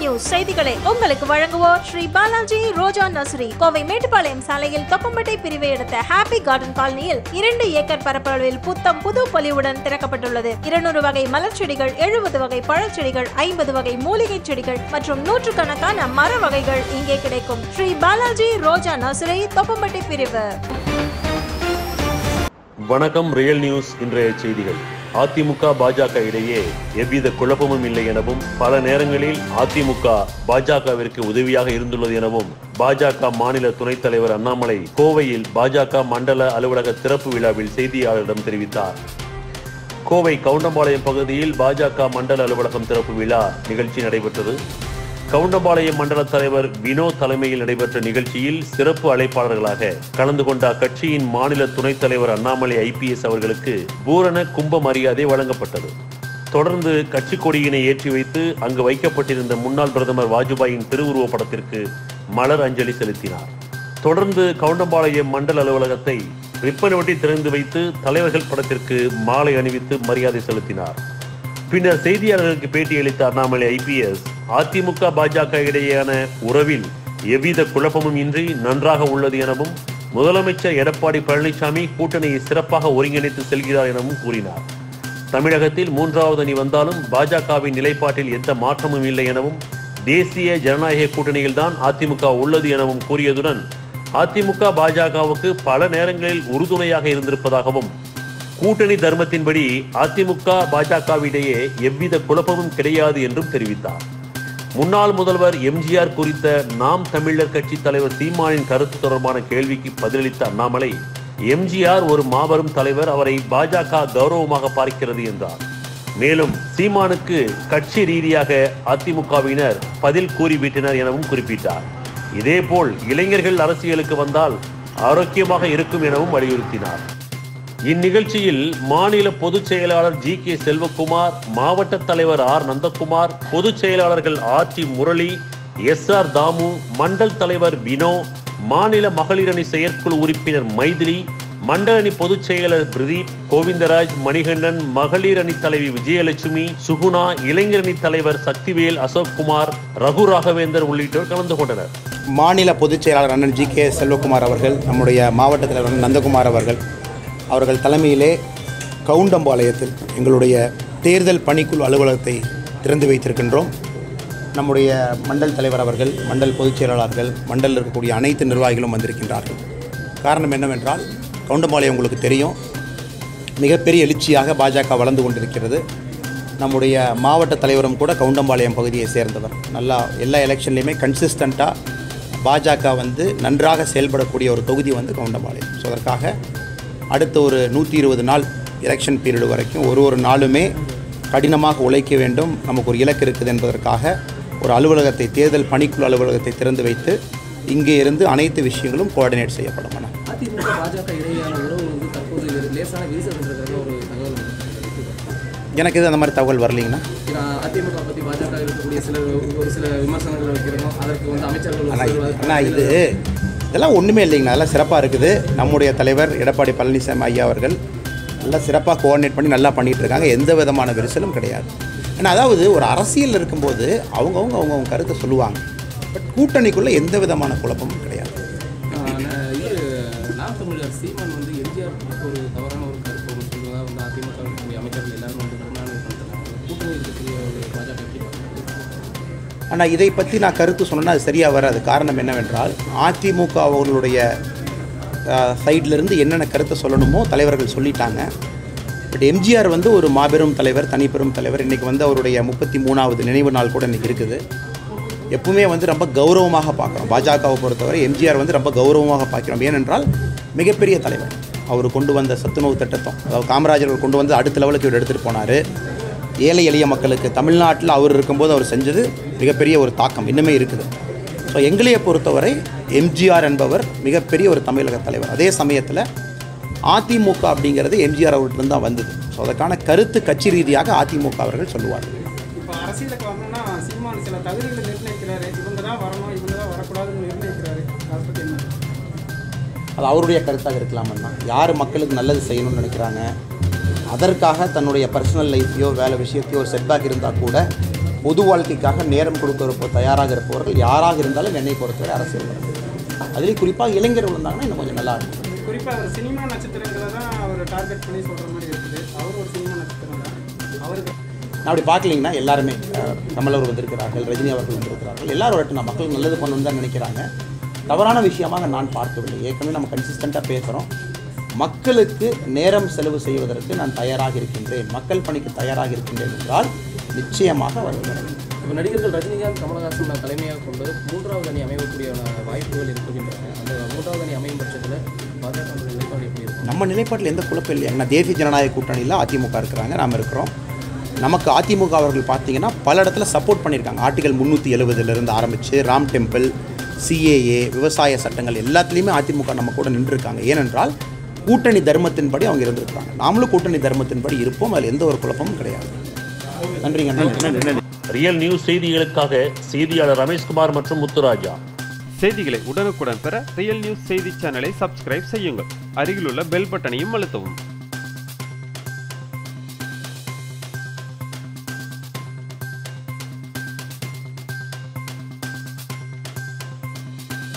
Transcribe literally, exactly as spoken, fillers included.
News செய்திகளை உங்களுக்கு வழங்குவோர் ஸ்ரீ பாலாஜி ரோஜா நர்சரி. கோவை மேட்டுப்பாளையம் சாலையில் தொப்பம்பட்டை பிரிவை எடுத்த ஹாப்பி கார்டன் காலனியில் இரண்டு ஏக்கர் பரப்பளவில் புத்தம் புது பொலிவுடன் திறக்கப்பட்டுள்ளது. இருநூறு வகை மலர் செடிகள், எழுபது வகை பழச்செடிகள், ஐம்பது வகை மூலிகை செடிகள் மற்றும் நூற்றுக்கணக்கான மர வகைகள் இங்கே கிடைக்கும். ஸ்ரீ பாலாஜி ரோஜா நர்சரி, தொப்பம்பட்டை பிரிவு. வணக்கம். ரியல் நியூஸ் இன்றைய செய்திகள். அதிமுக பாஜக இடையே எவ்வித குழப்பமும் இல்லை எனவும் பல நேரங்களில் அதிமுக பாஜகவிற்கு உதவியாக இருந்துள்ளது எனவும் பாஜக மாநில துணைத் தலைவர் அண்ணாமலை கோவையில் பாஜக மண்டல அலுவலக திறப்பு விழாவில் செய்தியாளர்களிடம் தெரிவித்தார். கோவை கவுண்டம்பாளையம் பகுதியில் பாஜக மண்டல அலுவலகம் திறப்பு விழா நிகழ்ச்சி நடைபெற்றது. கவுண்டம்பாளையம் மண்டல தலைவர் வினோத் தலைமையில் நடைபெற்ற நிகழ்ச்சியில் சிறப்பு அழைப்பாளர்களாக கலந்து கொண்ட அக்கட்சியின் மாநில துணைத் தலைவர் அண்ணாமலை ஐபிஎஸ் அவர்களுக்கு பூரண கும்ப மரியாதை வழங்கப்பட்டது. தொடர்ந்து கட்சி கொடியினை ஏற்றி வைத்து அங்கு வைக்கப்பட்டிருந்த முன்னாள் பிரதமர் வாஜ்பாயின் திருவுருவ படத்திற்கு மலர் அஞ்சலி செலுத்தினார். தொடர்ந்து கவுண்டம்பாளையம் மண்டல அலுவலகத்தை ரிப்பன் ஒட்டி திறந்து வைத்து தலைவர்கள் படத்திற்கு மாலை அணிவித்து மரியாதை செலுத்தினார். பின்னர் செய்தியாளர்களுக்கு பேட்டியளித்த அண்ணாமலை ஐபிஎஸ் அதிமுக பாஜக இடையேயான உறவில் எவ்வித குழப்பமும் இன்றி நன்றாக உள்ளது எனவும் முதலமைச்சர் எடப்பாடி பழனிசாமி கூட்டணியை சிறப்பாக ஒருங்கிணைத்து செல்கிறார் எனவும் கூறினார். தமிழகத்தில் மூன்றாவது அணி வந்தாலும் பாஜகவின் நிலைப்பாட்டில் எந்த மாற்றமும் இல்லை எனவும் தேசிய ஜனநாயக கூட்டணியில்தான் அதிமுக உள்ளது எனவும் கூறியதுடன் அதிமுக பாஜகவுக்கு பல நேரங்களில் உறுதுணையாக இருந்திருப்பதாகவும் கூட்டணி தர்மத்தின்படி அதிமுக பாஜகவிடையே எவ்வித குழப்பமும் கிடையாது என்றும் தெரிவித்தார். முன்னாள் முதல்வர் எம்ஜிஆர் குறித்த நாம் தமிழர் கட்சி தலைவர் சீமானின் கருத்து தொடர்பான கேள்விக்கு பதிலளித்த அண்ணாமலை, எம்ஜிஆர் ஒரு மாபெரும் தலைவர், அவரை பாஜக கௌரவமாக பார்க்கிறது என்றார். மேலும் சீமானுக்கு கட்சி ரீதியாக அதிமுகவினர் பதில் கூறிவிட்டனர் எனவும் குறிப்பிட்டார். இதேபோல் இளைஞர்கள் அரசியலுக்கு வந்தால் ஆரோக்கியமாக இருக்கும் எனவும் வலியுறுத்தினார். இந்நிகழ்ச்சியில் மாநில பொதுச் செயலாளர் ஜி கே செல்வகுமார், மாவட்ட தலைவர் ஆர் நந்தகுமார், பொதுச் செயலாளர்கள் R D Murali, S R Thamu, mandal தலைவர் வினோ, மாநில மகளிர் அணி செயற்குழு உறுப்பினர் மைதிலி, மண்டல அணி பொதுச் செயலர் பிரதீப், கோவிந்தராஜ், மணிகண்டன், மகளிர் அணி தலைவி விஜயலட்சுமி, சுகுணா, இளைஞர் அணி தலைவர் சக்திவேல், அசோக்குமார், ரகு ராகவேந்தர் உள்ளிட்டோர் கலந்து கொண்டனர். மாநில பொதுச் செயலாளர் அண்ணன் ஜி கே செல்வகுமார் அவர்கள், நம்முடைய மாவட்ட தலைவர் நந்தகுமார் அவர்கள் அவர்கள் தலைமையிலே கவுண்டம்பாளையத்தில் எங்களுடைய தேர்தல் பணிக்குழு அலுவலகத்தை திறந்து வைத்திருக்கின்றோம். நம்முடைய மண்டல் தலைவர் அவர்கள், மண்டல் பொதுச் செயலாளர்கள், மண்டலில் இருக்கக்கூடிய அனைத்து நிர்வாகிகளும் வந்திருக்கின்றார்கள். காரணம் என்னவென்றால், கவுண்டம்பாளையம் உங்களுக்கு தெரியும், மிகப்பெரிய எழுச்சியாக பாஜக வளர்ந்து கொண்டிருக்கிறது. நம்முடைய மாவட்ட தலைவரும் கூட கவுண்டம்பாளையம் பகுதியை சேர்ந்தவர். நல்லா எல்லா எலெக்ஷன்லேயுமே கன்சிஸ்டண்ட்டாக பாஜக வந்து நன்றாக செயல்படக்கூடிய ஒரு தொகுதி வந்து கவுண்டம்பாளையம். ஸோ அதற்காக அடுத்த ஒரு நூற்றி இருபது நாள் எலெக்ஷன் பீரியடு வரைக்கும் ஒரு ஒரு நாளுமே கடினமாக உழைக்க வேண்டும், நமக்கு ஒரு இலக்கு இருக்குது என்பதற்காக ஒரு அலுவலகத்தை, தேர்தல் பணிக்குழு அலுவலகத்தை திறந்து வைத்து இங்கே இருந்து அனைத்து விஷயங்களும் கோஆர்டினேட் செய்யப்படும். அதிமுக பாஜக இடையேயான உறவு வந்து தற்போது லேசான விரிசல் ஒரு தகவல் எனக்கு இது அந்த மாதிரி தகவல் வரலீங்கன்னா அதிமுக பற்றி பாஜக இருக்கக்கூடிய சில ஒரு சில விமர்சனங்கள் வைக்கிறோம், அதற்கு வந்து அமைச்சர்கள் ஆனால் இது இதெல்லாம் ஒன்றுமே இல்லைங்கண்ணா, அதெல்லாம் சிறப்பாக இருக்குது. நம்முடைய தலைவர் எடப்பாடி பழனிசாமி ஐயா அவர்கள் நல்லா சிறப்பாக கோஆர்டினேட் பண்ணி நல்லா பண்ணிகிட்டு இருக்காங்க. எந்த விதமான விரிசலும் கிடையாது. ஏன்னா அதாவது ஒரு அரசியல் இருக்கும்போது அவங்கவுங்க அவங்கவுங்க கருத்தை சொல்லுவாங்க. பட் கூட்டணிக்குள்ளே எந்த விதமான குழப்பமும் கிடையாது. நாம் தமிழர் சீமான் வந்து எம்ஜிஆர் ஒரு தவறான ஒரு கருத்து ஒன்று சொல்லுவதாக வந்து அதிமுக அமைச்சர்கள் எல்லாரும் வந்து கூட்டணி இருக்கக்கூடிய ஒரு பாஜக. ஆனால் இதை பற்றி நான் கருத்து சொன்னேன்னா அது சரியாக வராது. காரணம் என்னவென்றால், அதிமுக அவர்களுடைய சைட்லேருந்து என்னென்ன கருத்தை சொல்லணுமோ தலைவர்கள் சொல்லிட்டாங்க. பட் எம்ஜிஆர் வந்து ஒரு மாபெரும் தலைவர், தனிப்பெரும் தலைவர். இன்றைக்கி வந்து அவருடைய முப்பத்தி மூணாவது நினைவு நாள் கூட இன்றைக்கி இருக்குது. எப்பவுமே வந்து ரொம்ப கௌரவமாக பார்க்குறோம். பாஜகவை பொறுத்தவரை எம்ஜிஆர் வந்து ரொம்ப கௌரவமாக பார்க்கிறோம். ஏனென்றால் மிகப்பெரிய தலைவர். அவர் கொண்டு வந்த சத்துணவு திட்டத்தம், அதாவது காமராஜர் கொண்டு வந்து அடுத்த லெவலுக்கு இவர் எடுத்துகிட்டு போனார். ஏழை எளிய மக்களுக்கு தமிழ்நாட்டில் அவர் இருக்கும்போது அவர் செஞ்சது மிகப்பெரிய ஒரு தாக்கம் இன்னுமே இருக்குது. ஸோ எங்களையை பொறுத்தவரை எம்ஜிஆர் என்பவர் மிகப்பெரிய ஒரு தமிழக தலைவர். அதே சமயத்தில் அதிமுக அப்படிங்கிறது எம்ஜிஆர் அவர்கிட்ட தான் வந்தது. ஸோ அதற்கான கருத்து கட்சி ரீதியாக அதிமுக அவர்கள் சொல்லுவார்கள். இப்போ அரசியலுக்கு வரணும்னா சீமான் சில தகுதிகளை நிர்ணயிக்கிறாரு, இவங்க தான் வரணும், இவங்க தான் வரக்கூடாதுன்னு நிர்ணயிக்கிறாரு. அதை பற்றி என்ன? அது அவருடைய கருத்தாக இருக்கலாமன்னா, யார் மக்களுக்கு நல்லது செய்யணும்னு நினைக்கிறாங்க, அதற்காக தன்னுடைய பர்சனல் லைஃப்பையோ வேலை விஷயத்தையோ ஒரு செட்பேக் இருந்தால் கூட பொது வாழ்க்கைக்காக நேரம் கொடுக்க தயாராக இருப்பவர்கள் யாராக இருந்தாலும் என்னை பொறுத்தவரை அரசியல் வரும். அதுலேயும் குறிப்பாக இளைஞர்கள் வந்தாங்கன்னா இன்னும் கொஞ்சம் நல்லா இருக்கும். குறிப்பாக அவர் சினிமா நட்சத்திரங்களை தான் அவர் டார்கெட் பண்ணி சொல்கிற மாதிரி இருக்குது. அவர் ஒரு சினிமா நட்சத்திரம் தான். அவருக்கு நான் அப்படி பார்க்கலிங்கன்னா எல்லாருமே கமல் அவர் வந்திருக்கிறார்கள், ரஜினி அவர்கள் வந்திருக்கிறார்கள், எல்லாரும் வரட்டும். நான் மக்கள் நல்லது பண்ணணும்னு தான் நினைக்கிறாங்க. தவறான விஷயமாக நான் பார்க்கவில்லை. ஏற்கனவே நம்ம கன்சிஸ்டண்ட்டாக பேசுகிறோம். மக்களுக்கு நேரம் செலவு செய்வதற்கு நான் தயாராக இருக்கின்றேன், மக்கள் பணிக்கு தயாராக இருக்கின்றேன் என்றால் நிச்சயமாக வருகிறேன். இப்போ நடிகர்கள் ரஜினிகாந்த், கமலஹாசன் தலைமையாக கொண்டு மூன்றாவது அணி அமையக்கூடிய வாய்ப்புகள் இருக்கின்றன. அந்த மூன்றாவது அணி அமையும் பட்சத்தில் பாஜக நிலைப்பாடு எப்படி இருக்கும்? நம்ம நிலைப்பாட்டில் எந்த குழப்பம் இல்லை. ஏன்னா தேசிய ஜனநாயக கூட்டணியில் அதிமுக இருக்கிறாங்க, நாம் இருக்கிறோம். நமக்கு அதிமுக அவர்கள் பார்த்தீங்கன்னா பல இடத்துல சப்போர்ட் பண்ணியிருக்காங்க. ஆர்டிகல் முந்நூற்றி எழுபதுலேருந்து ஆரம்பித்து ராம் டெம்பிள், சிஏஏ, விவசாய சட்டங்கள் எல்லாத்துலேயுமே அதிமுக நம்ம கூட நின்றுருக்காங்க. ஏனென்றால் கூட்டணி தர்மத்தின்படி அவங்க இருந்திருக்காங்க. நாமளும் கூட்டணி தர்மத்தின்படி இருப்போம். அதில் எந்த ஒரு குழப்பமும் கிடையாது. நன்றிங்க. நன்றி. ரியல் நியூஸ் செய்திகளுக்காக செய்தியாளர் ரமேஷ்குமார் மற்றும் முத்துராஜா. செய்திகளை உடனுக்குடன் பெற ரியல் நியூஸ் செய்தி சேனலை சப்ஸ்கிரைப் செய்யுங்கள். அருகிலுள்ள பெல் பட்டனையும் அழுத்தவும்.